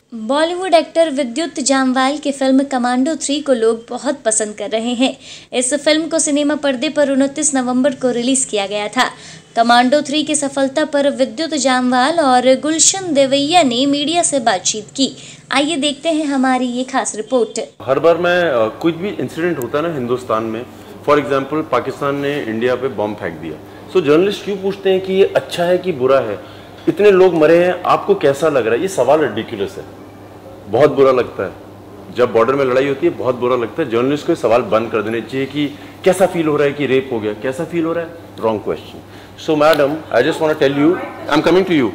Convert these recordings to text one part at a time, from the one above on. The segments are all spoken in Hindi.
बॉलीवुड एक्टर विद्युत जामवाल की फिल्म कमांडो 3 को लोग बहुत पसंद कर रहे हैं। इस फिल्म को सिनेमा पर्दे पर 29 नवंबर को रिलीज किया गया था। कमांडो 3 की सफलता पर विद्युत जामवाल और गुलशन देवैया ने मीडिया से बातचीत की। आइए देखते हैं हमारी ये खास रिपोर्ट। हर बार मैं कुछ भी इंसिडेंट होता है ना हिंदुस्तान में, फॉर एग्जांपल पाकिस्तान ने इंडिया पे बॉम्ब फेंक दिया, सो जर्नलिस्ट क्यों पूछते हैं कि ये अच्छा है कि बुरा है, इतने लोग मरे हैं, आपको कैसा लग रहा है? ये सवाल रिडिकुलस है, बहुत बुरा लगता है। जब बॉर्डर में लड़ाई होती है बहुत बुरा लगता है। जर्नलिस्ट को सवाल बंद कर देने चाहिए कि कैसा फील हो रहा है कि रेप हो गया, कैसा फील हो रहा है? Wrong question. So madam, I just want to tell you, I am coming to you,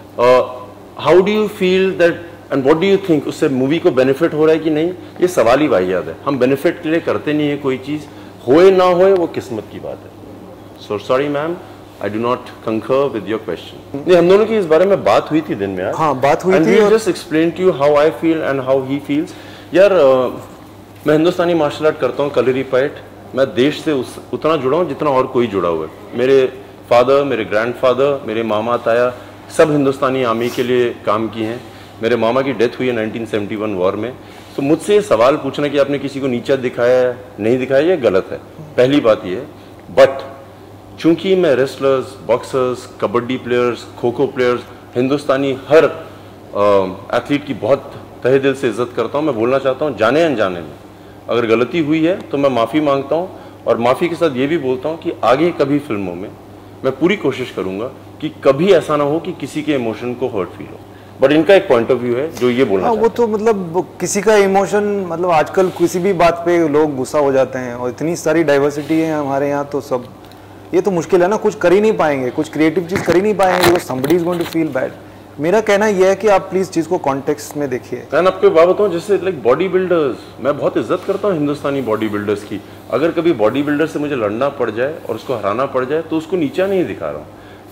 how do you feel that and what do you think, उससे मूवी को बेनिफिट हो रहा है कि नहीं? ये सवाल ही वाहियात है। हम बेनिफिट के लिए करते नहीं है कोई चीज़, होए ना होए वो किस्मत की बात है। So sorry ma'am, I do not concur with your question. नहीं, हम दोनों की इस बारे में बात हुई थी दिन में यार। हाँ, बात हुई थी। And we just explained to you how I feel and how he feels. यार मैं हिंदुस्तानी मार्शल आर्ट करता हूँ, कलरी फाइट। मैं देश से उतना जुड़ा हूँ जितना और कोई जुड़ा हुआ है। मेरे फादर, मेरे ग्रैंडफादर, मेरे मामा ताया सब हिंदुस्तानी आर्मी के लिए काम किए हैं। मेरे मामा की डेथ हुई है 1971 वॉर में। तो मुझसे ये सवाल पूछना कि आपने किसी को नीचा दिखाया नहीं दिखाया, ये गलत है। पहली बात ये है। बट चूंकि मैं wrestlers, boxers, kabaddi players, kho kho players, हिंदुस्तानी हर एथलीट की बहुत तहे दिल से इज्जत करता हूं, मैं बोलना चाहता हूं जाने अनजाने में अगर गलती हुई है तो मैं माफ़ी मांगता हूं, और माफ़ी के साथ ये भी बोलता हूं कि आगे कभी फिल्मों में मैं पूरी कोशिश करूंगा कि कभी ऐसा ना हो कि किसी के इमोशन को हर्ट फील हो। बट इनका एक पॉइंट ऑफ व्यू है जो ये बोलना वो तो मतलब किसी का इमोशन, मतलब आजकल किसी भी बात पे लोग गुस्सा हो जाते हैं, और इतनी सारी डाइवर्सिटी है हमारे यहाँ, तो सब ये तो मुश्किल है ना, कुछ कर ही नहीं पाएंगे, कुछ क्रिएटिव चीज़ कर ही नहीं पाएंगे, because somebody is going to feel bad. मेरा कहना यह है कि आप प्लीज़ चीज़ को कॉन्टेक्स्ट में देखिए। मैं आपको बात बताऊँ, जैसे लाइक बॉडी बिल्डर्स, मैं बहुत इज्जत करता हूँ हिंदुस्तानी बॉडी बिल्डर्स की। अगर कभी बॉडी बिल्डर से मुझे लड़ना पड़ जाए और उसको हराना पड़ जाए तो उसको नीचा नहीं दिखा रहा हूँ,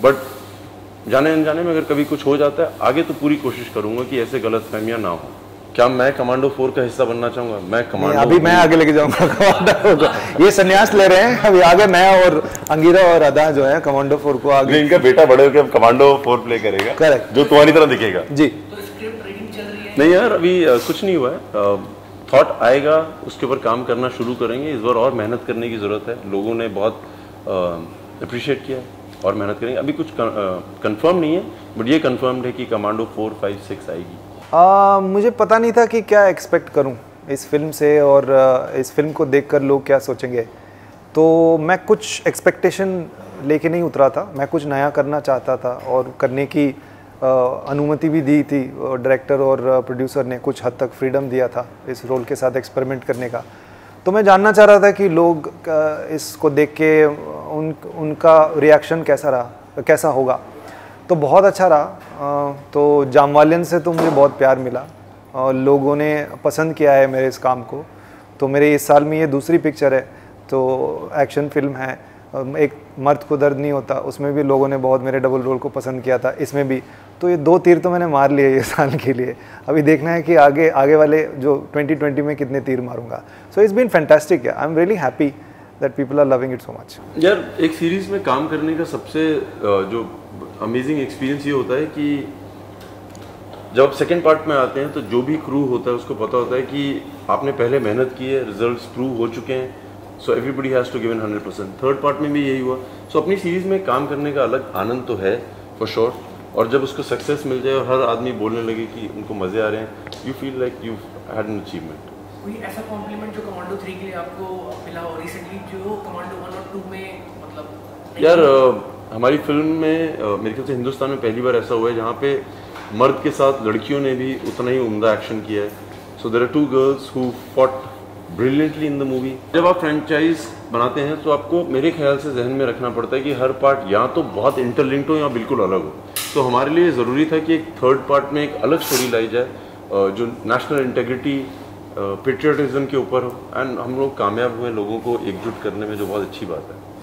बट जाने अनजाने में अगर कभी कुछ हो जाता है आगे तो पूरी कोशिश करूँगा कि ऐसे गलत फहमियाँ ना हो। क्या मैं कमांडो 4 का हिस्सा बनना चाहूंगा? मैं कमांडो अभी मैं आगे लेके जाऊंगा। ये संन्यास ले रहे हैं अभी, आगे मैं और अंगीरा और अदा जो है कमांडो 4 को आगे। इनका बेटा बड़े होकर कमांडो 4 प्ले करेगा। करेक्ट, जो तुम्हारी तरह दिखेगा जी। तो स्क्रिप्ट रीडिंग चल रही है? नहीं यार, अभी कुछ नहीं हुआ है। थॉट आएगा, उसके ऊपर काम करना शुरू करेंगे। इस बार और मेहनत करने की जरूरत है, लोगों ने बहुत अप्रिशिएट किया, और मेहनत करेंगे। अभी कुछ कंफर्म नहीं है, बट ये कंफर्म्ड है कि कमांडो 4, 5, 6 आएगी। मुझे पता नहीं था कि क्या एक्सपेक्ट करूं इस फिल्म से, और इस फिल्म को देखकर लोग क्या सोचेंगे, तो मैं कुछ एक्सपेक्टेशन लेके नहीं उतरा था। मैं कुछ नया करना चाहता था, और करने की अनुमति भी दी थी डायरेक्टर और प्रोड्यूसर ने, कुछ हद तक फ्रीडम दिया था इस रोल के साथ एक्सपेरिमेंट करने का। तो मैं जानना चाह रहा था कि लोग इसको देख के उनका रिएक्शन कैसा होगा। तो बहुत अच्छा रहा। तो जामवालियन से तो मुझे बहुत प्यार मिला, और लोगों ने पसंद किया है मेरे इस काम को। तो मेरे इस साल में ये दूसरी पिक्चर है, तो एक्शन फिल्म है। एक मर्द को दर्द नहीं होता, उसमें भी लोगों ने बहुत मेरे डबल रोल को पसंद किया था, इसमें भी। तो ये 2 तीर तो मैंने मार लिए ये साल के लिए। अभी देखना है कि आगे वाले जो 2020 में कितने तीर मारूंगा। So it's been fantastic. I am really happy that people are loving it so much. यार, एक सीरीज में काम करने का सबसे जो अमेजिंग एक्सपीरियंस ये होता है कि जब आप सेकेंड पार्ट में आते हैं तो जो भी क्रू होता है उसको पता होता है कि आपने पहले मेहनत की है, रिजल्ट्स प्रूव हो चुके हैं, so everybody has to give in 100%। Third part में भी यही हुआ। सो अपनी सीरीज़ में काम करने का अलग आनंद तो है फॉर श्योर, और जब उसको सक्सेस मिल जाए और हर आदमी बोलने लगे कि उनको मज़े आ रहे हैं, you feel like you had an achievement. कोई ऐसा कॉम्प्लीमेंट जो कमांडो 3 के लिए आपको मिला हो रिसेंटली, जो कमांडो 1 और 2 में मतलब? यार, हमारी फिल्म में मेरे ख्याल से हिंदुस्तान में पहली बार ऐसा हुआ है जहाँ पे मर्द के साथ लड़कियों ने भी उतना ही उम्दा एक्शन किया है। So there are 2 girls who fought brilliantly in the movie. जब आप फ्रेंचाइज बनाते हैं तो आपको मेरे ख्याल से जहन में रखना पड़ता है कि हर पार्ट या तो बहुत इंटरलिंक्ड हो या बिल्कुल अलग हो। तो हमारे लिए ज़रूरी था कि एक थर्ड पार्ट में एक अलग स्टोरी लाई जाए जो नेशनल इंटेग्रिटी, पेट्रियटिज्म के ऊपर हो, एंड हम लोग कामयाब हुए लोगों को एकजुट करने में, जो बहुत अच्छी बात है।